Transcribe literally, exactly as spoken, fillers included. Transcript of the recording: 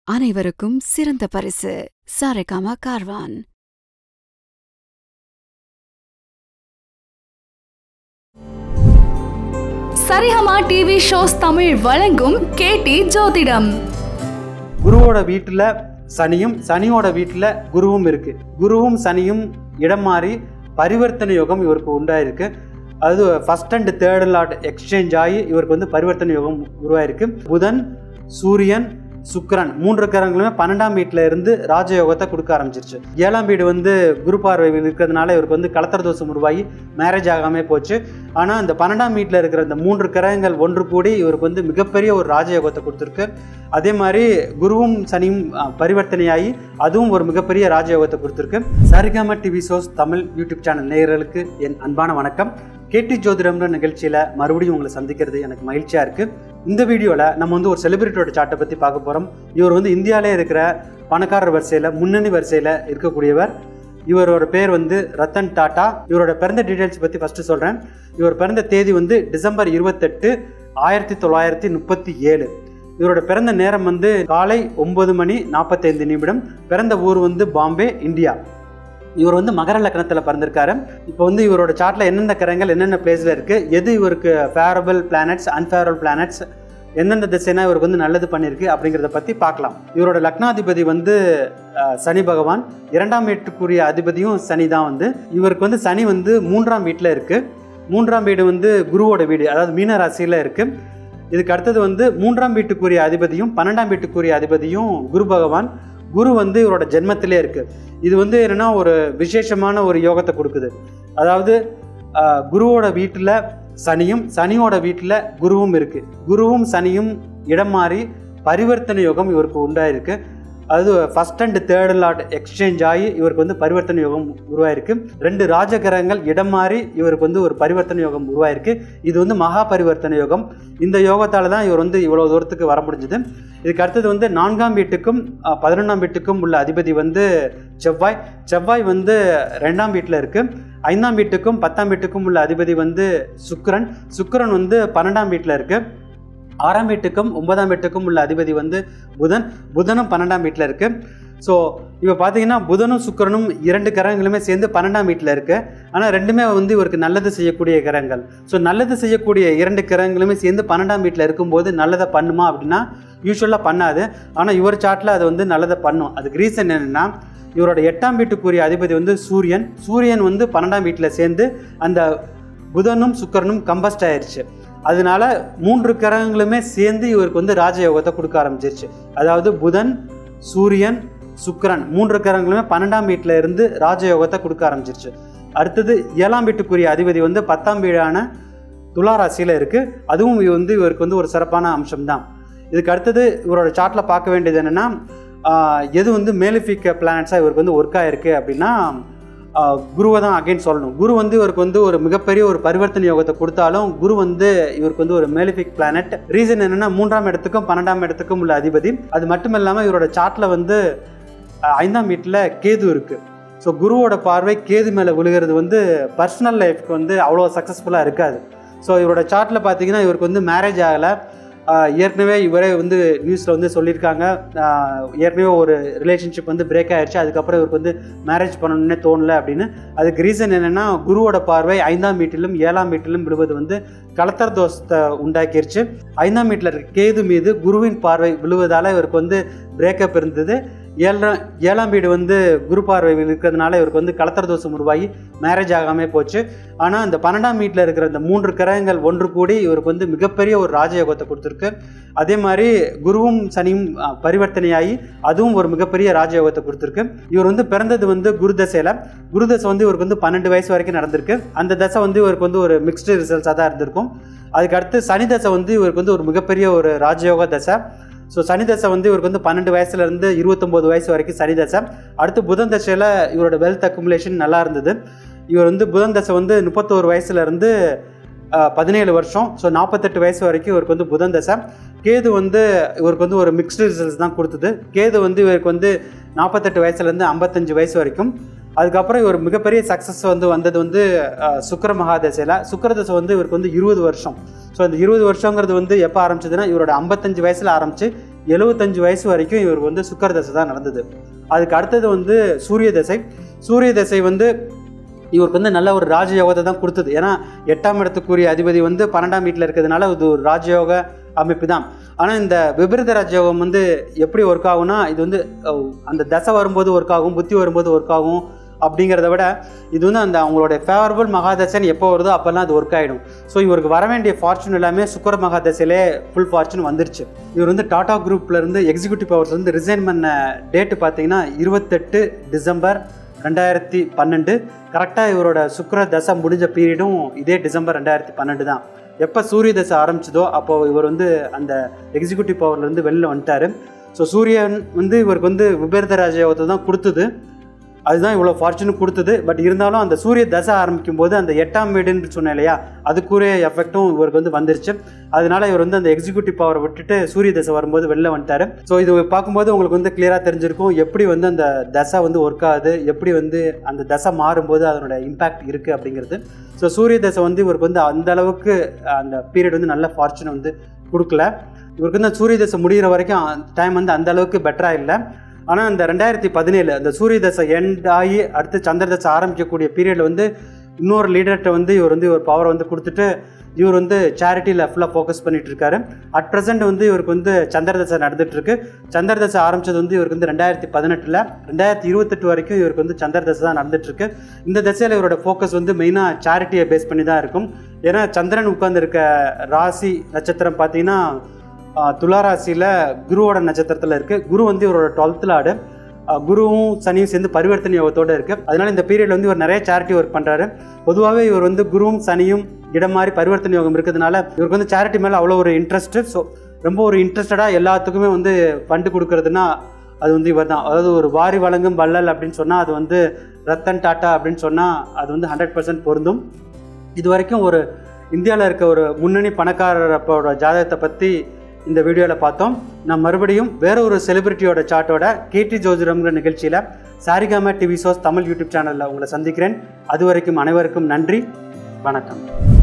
அனைவருக்கும் சிறந்த பரிசு சாரெகாமா கார்வான். சரிகமா டிவி ஷோஸ் தமிழ் வழங்கும் கேடி ஜோதிடம். குருவோட வீட்டுல சனியும் சனியோட வீட்டுல குருவும் இருக்கு. குருவும் சனியும் இடம் மாறி பரிவர்த்தனை யோகம் இவருக்கு உண்டாயிருக்கு. அது first and third lord exchange ஆகி இவருக்கு வந்து பரிவர்த்தனை யோகம் உருவாயிருக்கு. புதன், சூரியன், சுக்கிரன் மூன்று கிரகங்களுமே பன்னெண்டாம் வீட்டில் இருந்து ராஜயோகத்தை கொடுக்க ஆரம்பிச்சிருச்சு. ஏழாம் வீடு வந்து குரு பார்வை இருக்கிறதுனால இவருக்கு வந்து கலத்தர தோஷம் உருவாகி மேரேஜ் ஆகாமே போச்சு. ஆனால் இந்த பன்னெண்டாம் வீட்டில் இருக்கிற இந்த மூன்று கிரகங்கள் ஒன்று கூடி இவருக்கு வந்து மிகப்பெரிய ஒரு ராஜயோகத்தை கொடுத்துருக்கு. அதே மாதிரி குருவும் சனியும் பரிவர்த்தனையாகி அதுவும் ஒரு மிகப்பெரிய ராஜயோகத்தை கொடுத்துருக்கு. Saregama TV shows Tamil YouTube channel நேயர்களுக்கு என் அன்பான வணக்கம். கேடி ஜோதிடம்ன்ற நிகழ்ச்சியில் மறுபடியும் உங்களை சந்திக்கிறது எனக்கு மகிழ்ச்சியாக இருக்குது. இந்த வீடியோவில் நம்ம வந்து ஒரு செலிபிரிட்டியோட சார்ட்டை பற்றி பார்க்க போகிறோம். இவர் வந்து இந்தியாவிலே இருக்கிற பணக்காரர் வரிசையில் முன்னணி வரிசையில் இருக்கக்கூடியவர். இவரோட பேர் வந்து ரத்தன் டாட்டா. இவரோட பிறந்த டீட்டெயில்ஸ் பற்றி ஃபஸ்ட்டு சொல்கிறேன். இவர் பிறந்த தேதி வந்து டிசம்பர் இருபத்தெட்டு ஆயிரத்தி தொள்ளாயிரத்தி முப்பத்தி ஏழு. இவரோட பிறந்த நேரம் வந்து காலை ஒன்பது மணி நாற்பத்தைந்து நிமிடம். பிறந்த ஊர் வந்து பாம்பே, இந்தியா. இவர் வந்து மகர லக்னத்தில் பிறந்திருக்காரு. இப்போ வந்து இவரோட சார்ட்டில் என்னென்ன கிரகங்கள் என்னென்ன பிளேஸில் இருக்குது, எது இவருக்கு ஃபேவரபிள் பிளானட்ஸ், அன்ஃபேவரபிள் பிளானட்ஸ், எந்தெந்த திசைனா இவருக்கு வந்து நல்லது பண்ணியிருக்கு அப்படிங்கிறத பற்றி பார்க்கலாம். இவரோட லக்னாதிபதி வந்து சனி பகவான். இரண்டாம் வீட்டுக்குரிய அதிபதியும் சனி தான். வந்து இவருக்கு வந்து சனி வந்து மூன்றாம் வீட்டில் இருக்குது. மூன்றாம் வீடு வந்து குருவோட வீடு, அதாவது மீன ராசியில் இருக்குது. இதுக்கு அடுத்தது வந்து மூன்றாம் வீட்டுக்குரிய அதிபதியும் பன்னெண்டாம் வீட்டுக்குரிய அதிபதியும் குரு பகவான். குரு வந்து இவரோட ஜென்மத்திலே இருக்கு. இது வந்து என்னன்னா ஒரு விசேஷமான ஒரு யோகத்தை கொடுக்குது. அதாவது குருவோட வீட்டில் சனியும் சனியோட வீட்டில் குருவும் இருக்கு. குருவும் சனியும் இடம் மாறி பரிவர்த்தனை யோகம் இவருக்கு உண்டாயிருக்கு. அது first and third lord exchange ஆகி இவருக்கு வந்து பரிவர்த்தனை யோகம் உருவாயிருக்கு. ரெண்டு ராஜகிரகங்கள் இடம் மாறி இவருக்கு வந்து ஒரு பரிவர்த்தனை யோகம் உருவாயிருக்கு. இது வந்து மகா பரிவர்த்தனை யோகம். இந்த யோகத்தால் தான் இவர் வந்து இவ்வளோ தூரத்துக்கு வர முடிஞ்சுது. இதுக்கு அடுத்தது வந்து நான்காம் வீட்டுக்கும் பதினொன்றாம் வீட்டுக்கும் உள்ள அதிபதி வந்து செவ்வாய். செவ்வாய் வந்து ரெண்டாம் வீட்டில் இருக்குது. ஐந்தாம் வீட்டுக்கும் பத்தாம் வீட்டுக்கும் உள்ள அதிபதி வந்து சுக்கிரன். சுக்கிரன் வந்து பன்னெண்டாம் வீட்டில் இருக்குது. ஆறாம் வீட்டுக்கும் ஒன்பதாம் வீட்டுக்கும் உள்ள அதிபதி வந்து புதன். புதனும் பன்னெண்டாம் வீட்டில் இருக்குது. ஸோ இப்போ பார்த்தீங்கன்னா புதனும் சுக்கிரனும் இரண்டு கிரகங்களுமே சேர்ந்து பன்னெண்டாம் வீட்டில் இருக்குது. ஆனால் ரெண்டுமே வந்து இவருக்கு நல்லது செய்யக்கூடிய கிரகங்கள். ஸோ நல்லது செய்யக்கூடிய இரண்டு கிரகங்களுமே சேர்ந்து பன்னெண்டாம் வீட்டில் இருக்கும்போது நல்லதை பண்ணுமா அப்படின்னா யூஸ்வலாக பண்ணாது. ஆனால் இவர் சார்ட்டில் அது வந்து நல்லதை பண்ணும். அதுக்கு ரீசன் என்னென்னா, இவரோட எட்டாம் வீட்டுக்குரிய அதிபதி வந்து சூரியன். சூரியன் வந்து பன்னெண்டாம் வீட்டில் சேர்ந்து அந்த புதனும் சுக்கிரனும் கம்பஸ்ட் ஆயிடுச்சு. அதனால மூன்று கிரகங்களுமே சேர்ந்து இவருக்கு வந்து ராஜயோகத்தை கொடுக்க ஆரம்பிச்சிருச்சு. அதாவது புதன், சூரியன், சுக்கிரன் மூன்று கிரகங்களுமே பன்னெண்டாம் வீட்டில் இருந்து ராஜயோகத்தை கொடுக்க ஆரம்பிச்சிருச்சு. அடுத்தது ஏழாம் வீட்டுக்குரிய அதிபதி வந்து பத்தாம் வீடான துலா ராசியில் இருக்குது. அதுவும் வந்து இவருக்கு வந்து ஒரு சிறப்பான அம்சம்தான். இதுக்கு அடுத்தது இவரோட சார்ட்டில் பார்க்க வேண்டியது என்னென்னா, எது வந்து மேலிஃபிக் பிளானட்ஸாக இவருக்கு வந்து ஒர்க் ஆகிருக்கு அப்படின்னா குருவை தான் அகைன் சொல்லணும். குரு வந்து இவருக்கு வந்து ஒரு மிகப்பெரிய ஒரு பரிவர்த்தனை யோகத்தை கொடுத்தாலும் குரு வந்து இவருக்கு வந்து ஒரு மேலிஃபிக் பிளானட். ரீசன் என்னன்னா, மூன்றாம் இடத்துக்கும் பன்னெண்டாம் இடத்துக்கும் உள்ள அதிபதி. அது மட்டும் இல்லாமல் இவரோட சார்ட்டில் வந்து ஐந்தாம் வீட்டில் கேது இருக்குது. ஸோ குருவோட பார்வை கேது மேலே விழுகிறது வந்து பர்சனல் லைஃப்க்கு வந்து அவ்வளோ சக்ஸஸ்ஃபுல்லாக இருக்காது. ஸோ இவரோட சார்ட்டில் பார்த்தீங்கன்னா இவருக்கு வந்து மேரேஜ் ஆகலை. ஏற்கனவே இவரே வந்து நியூஸில் வந்து சொல்லியிருக்காங்க, ஏற்கனவே ஒரு ரிலேஷன்ஷிப் வந்து பிரேக் ஆகிடுச்சு, அதுக்கப்புறம் இவருக்கு வந்து மேரேஜ் பண்ணணுன்னே தோணலை அப்படின்னு. அதுக்கு ரீசன் என்னென்னா, குருவோட பார்வை ஐந்தாம் வீட்டிலும் ஏழாம் வீட்டிலும் விழுவது வந்து கலத்தர தோஷத்தை உண்டாக்கிருச்சு. ஐந்தாம் வீட்டில் இருக்க கேது மீது குருவின் பார்வை விழுவதால் இவருக்கு வந்து பிரேக்கப் இருந்தது. ஏழாம் ஏழாம் வீடு வந்து குரு பார்வை இருக்கிறதுனால இவருக்கு வந்து கலத்தர தோஷம் உருவாகி மேரேஜ் ஆகாமல் போச்சு. ஆனால் இந்த பன்னெண்டாம் வீட்டில் இருக்கிற இந்த மூன்று கிரகங்கள் ஒன்று கூடி இவருக்கு வந்து மிகப்பெரிய ஒரு ராஜயோகத்தை கொடுத்துருக்கு. அதே மாதிரி குருவும் சனியும் பரிவர்த்தனையாகி அதுவும் ஒரு மிகப்பெரிய ராஜயோகத்தை கொடுத்துருக்கு. இவர் வந்து பிறந்தது வந்து குரு தசையில். குரு தசை வந்து இவருக்கு வந்து பன்னெண்டு வயசு வரைக்கும் நடந்திருக்கு. அந்த தசை வந்து இவருக்கு வந்து ஒரு மிக்ஸ்டு ரிசல்ட்ஸாக தான் இருந்திருக்கும். அதுக்கு அடுத்து சனி தசை வந்து இவருக்கு வந்து ஒரு மிகப்பெரிய ஒரு ராஜயோக தசை. ஸோ சனி தசை வந்து இவருக்கு வந்து பன்னெண்டு வயசுலேருந்து இருபத்தொம்போது வயசு வரைக்கும் சனி தசை. அடுத்து புதன் தசையில் இவரோட வெல்த் அக்குமுலேஷன் நல்லா இருந்தது. இவர் வந்து புதன் தசை வந்து முப்பத்தோரு வயசுலேருந்து பதினேழு வருஷம். ஸோ நாற்பத்தெட்டு வயசு வரைக்கும் இவருக்கு வந்து புதன் தசை. கேது வந்து இவருக்கு வந்து ஒரு மிக்ஸ்டு ரிசல்ட்ஸ் தான் கொடுத்தது. கேது வந்து இவருக்கு வந்து நாற்பத்தெட்டு வயசுலேருந்து ஐம்பத்தஞ்சு வயசு வரைக்கும். அதுக்கப்புறம் இவர் மிகப்பெரிய சக்ஸஸ் வந்து வந்தது வந்து சுக்கிர மகாதசையில். சுக்கிரதசை வந்து இவருக்கு வந்து இருபது வருஷம். ஸோ அந்த இருபது வருஷங்கிறது வந்து எப்போ ஆரம்பிச்சதுன்னா இவரோட ஐம்பத்தஞ்சு வயசில் ஆரம்பிச்சு எழுபத்தஞ்சு வயசு வரைக்கும் இவருக்கு வந்து சுக்கர தசை தான் நடந்தது. அதுக்கு அடுத்தது வந்து சூரிய தசை. சூரிய தசை வந்து இவருக்கு வந்து நல்ல ஒரு ராஜயோகத்தை தான் கொடுத்தது. ஏன்னா எட்டாம் இடத்துக்குரிய அதிபதி வந்து பன்னெண்டாம் வீட்டில் இருக்கிறதுனால இது ஒரு ராஜயோக அமைப்பு தான். ஆனால் இந்த விபரீத ராஜயோகம் வந்து எப்படி ஒர்க் ஆகும்னா, இது வந்து அந்த தசை வரும்போது ஒர்க் ஆகும், புத்தி வரும்போது ஒர்க் ஆகும். அப்படிங்கிறத விட இது வந்து அந்த அவங்களுடைய ஃபேவரபிள் மகாதசைன்னு எப்போ வருதோ அப்போல்லாம் அது ஒர்க் ஆகிடும். ஸோ இவருக்கு வர வேண்டிய ஃபார்ச்சூன் எல்லாமே சுக்கர மகாதசையிலே ஃபுல் ஃபார்ச்சூன் வந்துருச்சு. இவர் வந்து டாடா குரூப்லேருந்து எக்ஸிக்யூட்டிவ் பவர்ஸ் வந்து ரிசைன் பண்ண டேட்டு பார்த்தீங்கன்னா இருபத்தெட்டு டிசம்பர் ரெண்டாயிரத்தி பன்னெண்டு. கரெக்டாக இவரோட சுக்கர தசை முடிஞ்ச பீரியடும் இதே டிசம்பர் ரெண்டாயிரத்தி பன்னெண்டு தான். எப்போ சூரிய தசை ஆரம்பிச்சதோ அப்போது இவர் வந்து அந்த எக்ஸிக்யூட்டிவ் பவர்லேருந்து வெளில வந்துட்டார். ஸோ சூரியன் வந்து இவருக்கு வந்து விபரீத ராஜயோகத்தை தான் கொடுத்தது, அதுதான் இவ்வளோ ஃபார்ச்சூனும் கொடுத்தது. பட் இருந்தாலும் அந்த சூரிய தசை ஆரம்பிக்கும் போது அந்த எட்டாம் வீடுன்னு சொன்னேன் இல்லையா, அதுக்குரிய எஃபெக்டும் இவருக்கு வந்து வந்துருச்சு. அதனால இவர் வந்து அந்த எக்ஸிக்யூட்டிவ் பவரை விட்டுட்டு சூரிய தசை வரும்போது வெளில வந்துட்டார். ஸோ இது பார்க்கும்போது உங்களுக்கு வந்து கிளியராக தெரிஞ்சிருக்கும் எப்படி வந்து அந்த தசை வந்து ஒர்க் ஆகுது, எப்படி வந்து அந்த தசை மாறும்போது அதனோட இம்பேக்ட் இருக்குது அப்படிங்கிறது. ஸோ சூரிய தசை வந்து இவருக்கு வந்து அந்த அளவுக்கு அந்த பீரியட் வந்து நல்ல ஃபார்ச்சூன் வந்து கொடுக்கல. இவருக்கு வந்து சூரிய தசை முடிகிற வரைக்கும் டைம் வந்து அந்த அளவுக்கு பெட்டராக இல்லை. ஆனால் அந்த ரெண்டாயிரத்தி பதினேழு அந்த சூரிய தசை எண்ட் ஆகி அடுத்து சந்திர தசை ஆரம்பிக்கக்கூடிய பீரியடில் வந்து இன்னொரு லீடர்கிட்ட வந்து இவர் வந்து ஒரு பவரை வந்து கொடுத்துட்டு இவர் வந்து சேரிட்டியில் ஃபுல்லாக ஃபோக்கஸ் பண்ணிட்டு இருக்காரு. அட் ப்ரெசென்ட் வந்து இவருக்கு வந்து சந்திர தசை நடந்துட்டு இருக்கு. சந்திர தசை ஆரம்பிச்சது வந்து இவருக்கு வந்து ரெண்டாயிரத்தி பதினெட்டில் ரெண்டாயிரத்தி இருபத்தெட்டு வரைக்கும் இவருக்கு வந்து சந்திர தசை தான் நடந்துட்டு இருக்கு. இந்த தசையில் இவரோட ஃபோக்கஸ் வந்து மெயினாக சேரிட்டியை பேஸ் பண்ணி தான் இருக்கும். ஏன்னா சந்திரன் உட்கார்ந்து இருக்க ராசி நட்சத்திரம் பார்த்தீங்கன்னா துளாராசியில் குருவோட நட்சத்திரத்தில் இருக்குது. குரு வந்து இவரோட டுவெல்த்தில் ஆடு. குருவும் சனியும் சேர்ந்து பரிவர்த்தனை யோகத்தோடு இருக்குது. அதனால் இந்த பீரியடில் வந்து இவர் நிறைய சேரிட்டி ஒர்க் பண்ணுறாரு. பொதுவாகவே இவர் வந்து குருவும் சனியும் இடம் மாதிரி பரிவர்த்தனை யோகம் இருக்கிறதுனால இவருக்கு வந்து சேரிட்டி மேலே அவ்வளோ ஒரு இன்ட்ரெஸ்ட்டு. ஸோ ரொம்ப ஒரு இன்ட்ரெஸ்டடாக எல்லாத்துக்குமே வந்து ஃபண்டு கொடுக்குறதுனா அது வந்து இவர் தான். அதாவது ஒரு வாரி வழங்கும் வள்ளல் அப்படின்னு சொன்னால் அது வந்து ரத்தன் டாட்டா அப்படின்னு சொன்னால் அது வந்து ஹண்ட்ரட் பர்சன்ட் பொருந்தும். இது வரைக்கும் ஒரு இந்தியாவில் இருக்க ஒரு முன்னணி பணக்காரரோட ஜாதகத்தை பற்றி இந்த வீடியோவில் பார்த்தோம். நான் மறுபடியும் வேற ஒரு செலிபிரிட்டியோட சார்ட்டோட கேடி ஜோதிடம்ங்கிற நிகழ்ச்சியில் Saregama TV shows Tamil YouTube சேனலில் உங்களை சந்திக்கிறேன். அது வரைக்கும் அனைவருக்கும் நன்றி, வணக்கம்.